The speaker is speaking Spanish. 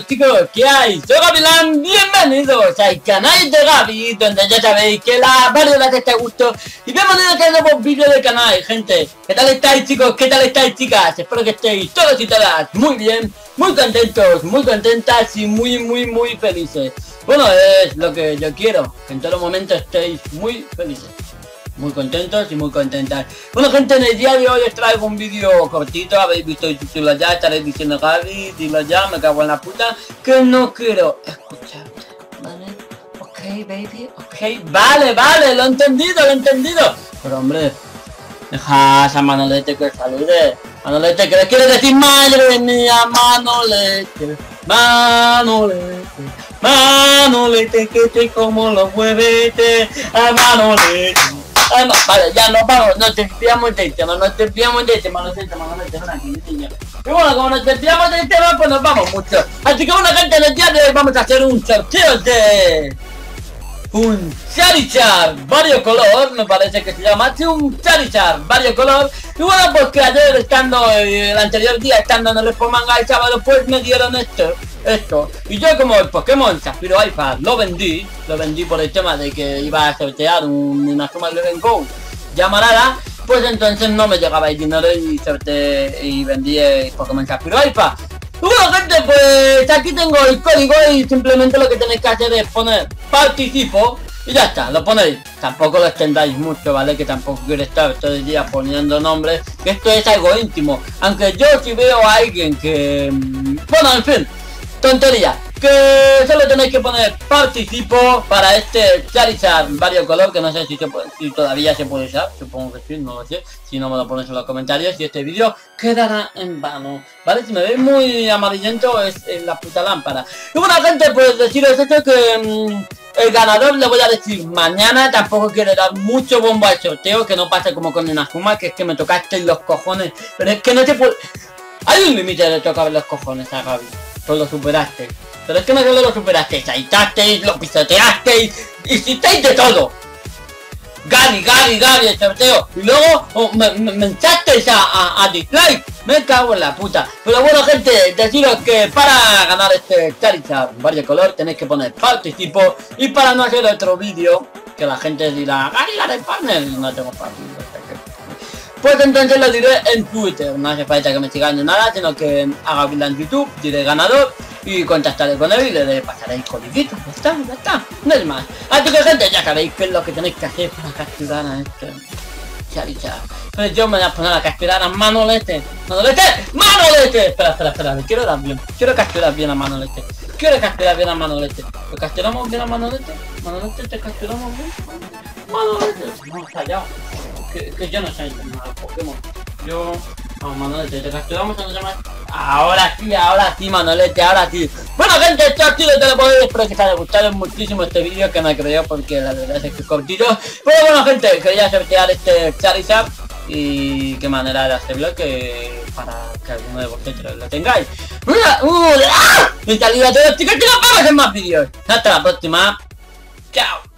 chicos, ¿qué hay? Soy Gavilán, bienvenidos al canal de Gaby, donde ya sabéis que la variedad está a gusto. Y bienvenidos a un nuevo vídeo del canal, gente. ¿Qué tal estáis, chicos? ¿Qué tal estáis, chicas? Espero que estéis todos y todas muy bien, muy contentos, muy contentas y muy felices. Bueno, es lo que yo quiero, que en todo momento estéis muy felices, muy contentos y muy contentas. Bueno, gente, en el día de hoy os traigo un vídeo cortito. Habéis visto el título ya, estaréis diciendo: Gaby, dilo ya, me cago en la puta, que no quiero escucharte, ¿vale? Ok, baby, ok, vale, lo he entendido. Pero hombre, deja a esa Manolete que salude. Manolete, ¿qué le quieres decir? Madre mía, Manolete, que te como los huevetes, a Manolete. Ah, no, vale, ya nos vamos, nos desviamos del tema, Manolete, ven aquí, niña. Y bueno, como nos desviamos del tema, pues nos vamos mucho. Así que bueno, gente, en el día de hoy vamos a hacer un sorteo de un Charizard variocolor, me parece que se llama así, un Charizard variocolor. Y bueno, pues que ayer estando, el anterior día estando en el Expo Manga el sábado, pues me dieron esto. Y yo, como el Pokémon Zafiro Alpha lo vendí por el tema de que iba a sortear una suma de Leven Go llamarada, pues entonces no me llegaba el dinero y sorteé y vendí el Pokémon Zafiro Alpha. Y bueno, gente, pues aquí tengo el código y simplemente lo que tenéis que hacer es poner participo y ya está, lo ponéis. Tampoco lo extendáis mucho, ¿vale? Que tampoco quiero estar todo el día poniendo nombres, que esto es algo íntimo. Aunque yo si veo a alguien que... bueno, en fin, tontería, que solo tenéis que poner participo para este Charizard variocolor, que no sé si todavía se puede usar, supongo que sí, no lo sé. Si no, me lo ponéis en los comentarios y este vídeo quedará en vano, ¿vale? Si me veis muy amarillento es la puta lámpara. Y bueno, gente, pues deciros esto, que el ganador le voy a decir mañana. Tampoco quiero dar mucho bombo al sorteo, que no pase como con Inazuma, que es que me tocaste los cojones. Pero es que no se puede... hay un límite de tocar los cojones a Gaby. Pues lo superaste. Pero es que no solo lo superasteis, saltasteis, lo pisoteasteis, hicisteis de todo. Gaby, el sorteo. Y luego me echasteis a dislike. Me cago en la puta. Pero bueno, gente, deciros que para ganar este Charizard variocolor tenéis que poner participo. Y para no hacer otro vídeo, que la gente dirá: Gaby, gana el partner. No tengo partner. Pues entonces lo diré en Twitter. No hace falta que me sigan ni nada, sino que haga vida en YouTube, diré ganador y contactaré con él y le pasaré el codiguito. Ya está, no es más. Así que, gente, ya sabéis qué es lo que tenéis que hacer para capturar a este Charizard. Pero yo me voy a poner a capturar a Manolete. Espera, me quiero dar bien. Quiero capturar bien a Manolete. ¿Lo capturamos bien a Manolete? ¿Te capturamos bien? Manolete, no, callado. Que yo no sé nada Pokémon. Yo... vamos, Manolete, te capturamos a los más. Ahora sí, Manolete, ahora sí. Bueno, gente, esto ha sido todo por hoy. Espero que os haya gustado muchísimo este vídeo, que me creo porque la verdad es que es cortito. Pero bueno, gente, quería sortear este Charizard. Y qué manera de hacerlo, que para que alguno de vosotros lo tengáis. Y saludos a todos, chicos, que nos vemos en más vídeos. Hasta la próxima. Chao.